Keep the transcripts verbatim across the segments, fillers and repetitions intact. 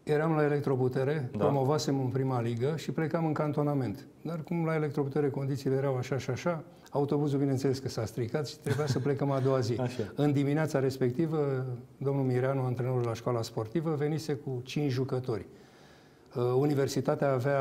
Eram la Electroputere, Da. promovasem în prima ligă și plecam în cantonament. Dar cum la Electroputere condițiile erau așa și așa, autobuzul bineînțeles că s-a stricat și trebuia să plecăm a doua zi. Așa. În dimineața respectivă, domnul Mireanu, antrenorul la școala sportivă, venise cu cinci jucători. Universitatea avea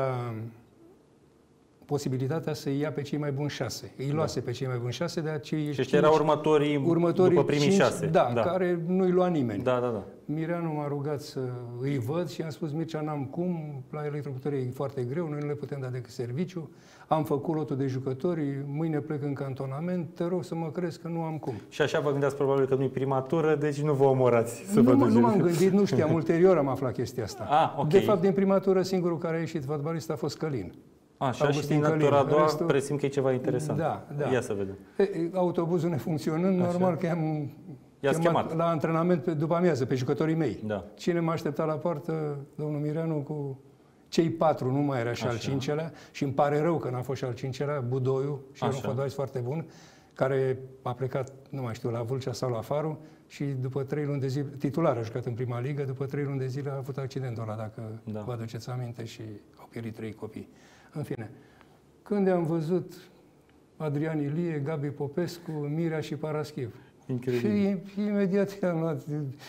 posibilitatea să ia pe cei mai buni șase. Îi luase da. pe cei mai buni șase, de aceea și ăștia erau următorii, următorii după primii cinci, șase. Da, da, care nu-i lua nimeni. Da, da, da. Mireanu m-a rugat să îi văd și am spus, Mircea, n-am cum, la Electroputere e foarte greu, noi nu le putem da decât serviciu, am făcut lotul de jucători, mâine plec în cantonament, te rog să mă crezi că nu am cum. Și așa vă gândeați probabil că nu-i prima tură, deci nu vă omorați să nu, vă duceți. Nu m-am gândit, nu știam, ulterior am aflat chestia asta. Ah, okay. De fapt, din prima tură, singurul care a ieșit fotbalist a fost Călin. Așa, și din tura a doua restul... presim că e ceva interesant. Da, da. Ia să vedem. E, autobuzul nefuncționând, Așa. normal că am chemat, chemat la antrenament pe, după amiază, pe jucătorii mei. Da. Cine m-a așteptat la poartă? Domnul Mireanu cu cei patru, nu mai era și Așa. al cincelea. Și îmi pare rău că n-a fost și al cincelea, Budoiu, și era un fotbalist foarte bun, care a plecat, nu mai știu, la Vâlcea sau la Faru și după trei luni de zile, titular a jucat în prima ligă, după trei luni de zile a avut accidentul ăla, dacă da. vă aduceți aminte, și au pierit trei copii. În fine, când am văzut Adrian Ilie, Gabi Popescu, Mirea și Paraschiv. Incredibil. Și imediat i-am luat.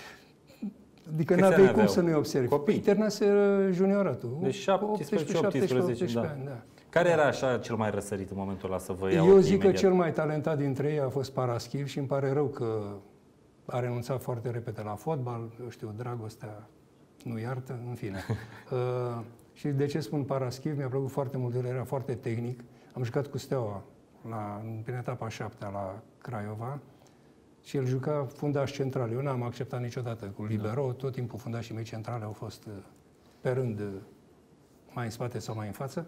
Adică n-aveai cum să nu-i observi. Copii. Internase junioratul. Deci șaptesprezece optsprezece, da. Ani, da. Care era așa cel mai răsărit în momentul ăla să vă iau? Eu zic imediat? că cel mai talentat dintre ei a fost Paraschiv și îmi pare rău că a renunțat foarte repede la fotbal. Eu știu, dragostea nu iartă, în fine. uh, și de ce spun Paraschiv? Mi-a plăcut foarte mult, el era foarte tehnic. Am jucat cu Steaua la, prin etapa șaptea la Craiova și el juca fundaș central. Eu n-am acceptat niciodată cu libero, da. Tot timpul fundașii mei centrale au fost pe rând mai în spate sau mai în față.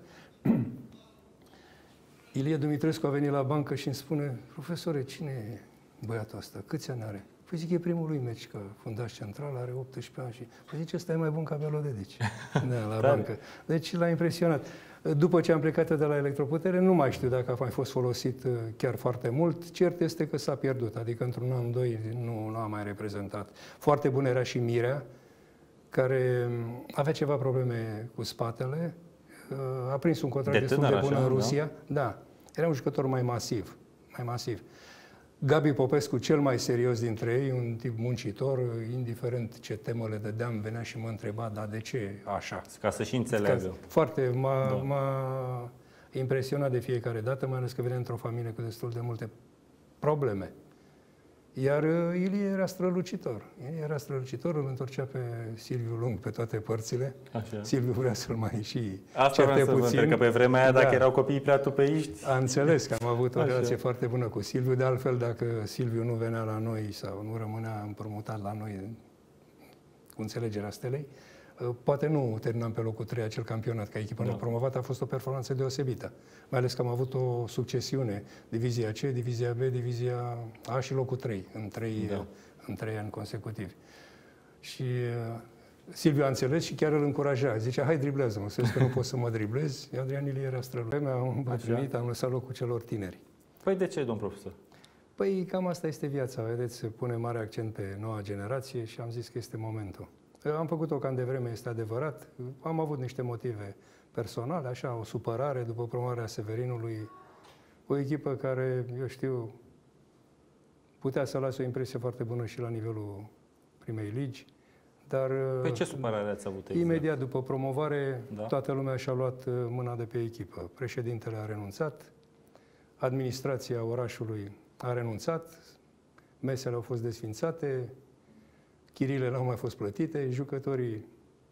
Ilie Dumitrescu a venit la bancă și îmi spune: profesore, cine e băiatul ăsta? Câți ani are? Păi zic, e primul lui meci, că fundaș central, are optsprezece ani și... Păi zice, ăsta e mai bun ca Belodedici. Da, la bancă. Deci l-a impresionat. După ce am plecat de la Electroputere, nu mai știu dacă a mai fost folosit chiar foarte mult. Cert este că s-a pierdut, adică într-un an, doi, nu, nu a mai reprezentat. Foarte bun era și Mirea, care avea ceva probleme cu spatele. A prins un contract de destul de bun în Rusia. Da? Da. Era un jucător mai masiv. Mai masiv. Gabi Popescu, cel mai serios dintre ei, un tip muncitor, indiferent ce temă le dădeam, venea și mă întreba, dar de ce așa? Ca să și înțeleagă. Foarte, m-a da. impresionat de fiecare dată, mai ales că vine într-o familie cu destul de multe probleme. Iar Ilie era strălucitor. Ilie era strălucitor, îl întorcea pe Silviu Lung pe toate părțile. Așa. Silviu vrea să-l mai și asta certe puțin. Asta că pe vremea aia, da. dacă erau copiii prea tupeiști... A înțeles că am avut o Așa. relație foarte bună cu Silviu. De altfel, dacă Silviu nu venea la noi sau nu rămânea împrumutat la noi cu înțelegerea Stelei, poate nu terminam pe locul trei acel campionat, ca echipă da. nou promovat, a fost o performanță deosebită. Mai ales că am avut o succesiune, divizia C, divizia B, divizia A și locul trei, în trei, da. în trei ani consecutivi. Și uh, Silviu a înțeles și chiar îl încuraja. Zicea, hai driblează-mă, să vezi că nu pot să mă driblez. Adrian Ilie era strălucit. Am îmbătrânit, am lăsat locul celor tineri. Păi de ce, domn profesor? Păi cam asta este viața, vedeți, se pune mare accent pe noua generație și am zis că este momentul. Am făcut-o cam devreme, este adevărat. Am avut niște motive personale, așa, o supărare după promovarea Severinului. O echipă care, eu știu, putea să lase o impresie foarte bună și la nivelul primei ligi, dar... Pe ce supărare ați avut exact? Imediat după promovare, da? toată lumea și-a luat mâna de pe echipă. Președintele a renunțat, administrația orașului a renunțat, mesele au fost desfințate, chirile n-au mai fost plătite, jucătorii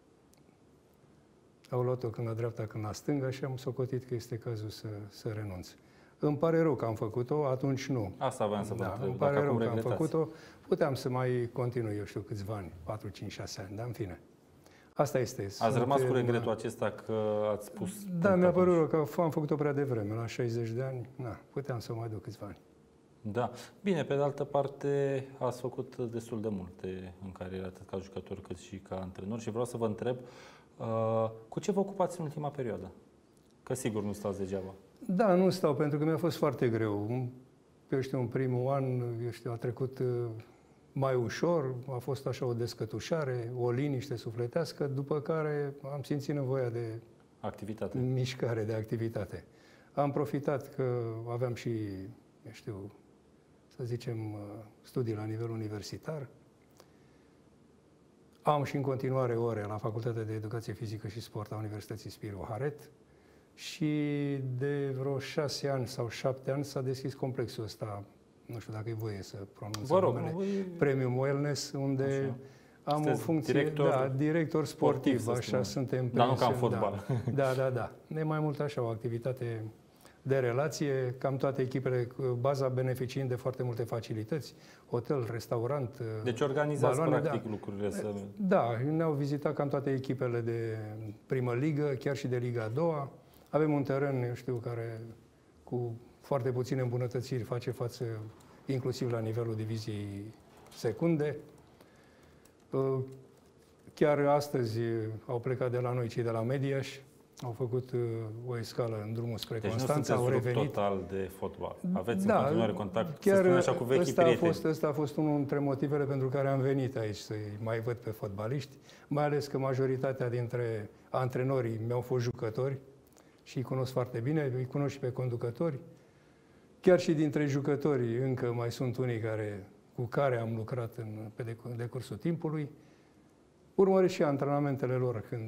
au luat-o când la dreapta, când la stânga și am socotit că este cazul să, să renunț. Îmi pare rău că am făcut-o, atunci nu. Asta vreau să vă da, întreb. Îmi pare rău că am făcut-o. Puteam să mai continui, eu știu, câțiva ani, patru, cinci, șase ani, dar în fine. Asta este. Ați rămas cu regretul acesta că ați spus... Da, mi-a părut rău că am făcut-o prea devreme, la șaizeci de ani, na, puteam să mai duc câțiva ani. Da. Bine, pe de altă parte, ați făcut destul de multe în cariera, atât ca jucător cât și ca antrenor și vreau să vă întreb, uh, cu ce vă ocupați în ultima perioadă? Că sigur nu stați degeaba. Da, nu stau, pentru că mi-a fost foarte greu. Eu știu, în primul an, eu știu, a trecut mai ușor, a fost așa o descătușare, o liniște sufletească, după care am simțit nevoia de activitate. mișcare, de activitate. Am profitat că aveam și, eu știu, să zicem, studii la nivel universitar. Am și în continuare ore la Facultatea de Educație Fizică și Sport a Universității Spiru Haret și de vreo șase ani sau șapte ani s-a deschis complexul ăsta, nu știu dacă e voie să pronunț numele, voi... Premium Wellness, unde așa. am Sunteți o funcție, director, da, director sportiv, sportiv așa suntem. Dar nu ca în fotbal. Da, da, da, da. E mai mult așa, o activitate de relație, cam toate echipele, baza beneficiind de foarte multe facilități, hotel, restaurant, deci organizați baloane, practic da. lucrurile să... Da, ne-au vizitat cam toate echipele de primă ligă, chiar și de Liga a doua. Avem un teren, eu știu, care cu foarte puține îmbunătățiri face față inclusiv la nivelul diviziei secunde. Chiar astăzi au plecat de la noi cei de la Mediaș, au făcut o escală în drumul spre deci Constanța, au revenit. total de fotbal. Aveți da, în continuare contact, chiar să spun așa, cu vechii ăsta a prieteni. fost, ăsta a fost unul dintre motivele pentru care am venit aici, să-i mai văd pe fotbaliști, mai ales că majoritatea dintre antrenorii mi-au fost jucători și îi cunosc foarte bine, îi cunosc și pe conducători. Chiar și dintre jucători încă mai sunt unii care, cu care am lucrat în, pe decursul timpului. Urmăresc și antrenamentele lor când...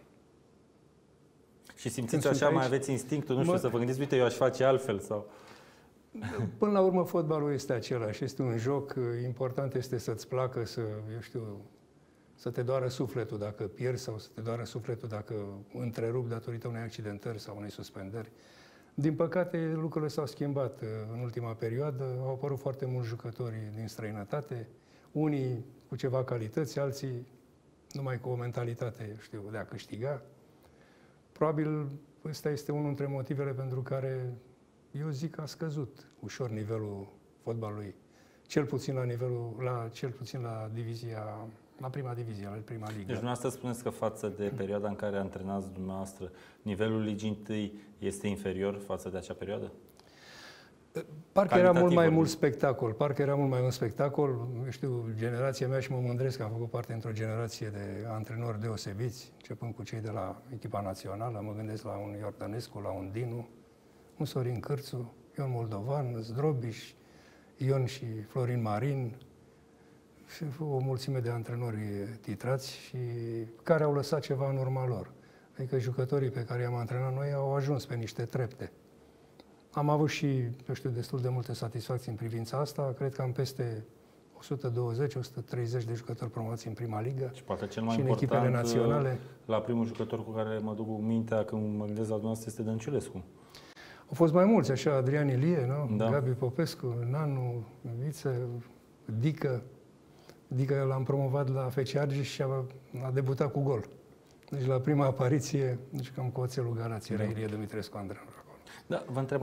Și simțiți așa, mai aveți instinctul, nu știu, mă... să vă gândiți, uite, eu aș face altfel sau... Până la urmă, fotbalul este același, este un joc, important este să-ți placă, să, eu știu, să te doară sufletul dacă pierzi sau să te doară sufletul dacă întrerupi datorită unei accidentări sau unei suspendări. Din păcate, lucrurile s-au schimbat în ultima perioadă, au apărut foarte mulți jucători din străinătate, unii cu ceva calități, alții numai cu o mentalitate, eu știu, de a câștiga. Probabil ăsta este unul dintre motivele pentru care eu zic că a scăzut ușor nivelul fotbalului, cel puțin la nivelul, la, cel puțin la divizia, la prima divizie, la prima ligă. Deci dumneavoastră spuneți că față de perioada în care antrenați dumneavoastră, nivelul ligii întâi este inferior față de acea perioadă? Parcă era mult mai mult spectacol, parcă era mult mai mult spectacol. Eu știu, generația mea și mă mândresc că am făcut parte într-o generație de antrenori deosebiți, începând cu cei de la echipa națională, mă gândesc la un Iordănescu, la un Dinu, un Sorin Cârțu, Ion Moldovan, Zdrobiș, Ion și Florin Marin, și o mulțime de antrenori titrați și care au lăsat ceva în urma lor. Adică jucătorii pe care i-am antrenat noi au ajuns pe niște trepte. Am avut și, eu știu, destul de multe satisfacții în privința asta. Cred că am peste o sută douăzeci - o sută treizeci de jucători promovați în prima ligă și poate cel mai și în important, echipele naționale. La primul jucător cu care mă duc cu mintea când mă gândesc la dumneavoastră este Dănciulescu. Au fost mai mulți, așa, Adrian Ilie, nu? Da. Gabi Popescu, Nanu, Viță, Dică. Dică l-am promovat la F C Argeș și a, a debutat cu gol. Deci la prima apariție, deci cam cu oțelul Galați, era Ilie Dumitrescu antrenor acolo. Da, vă întreb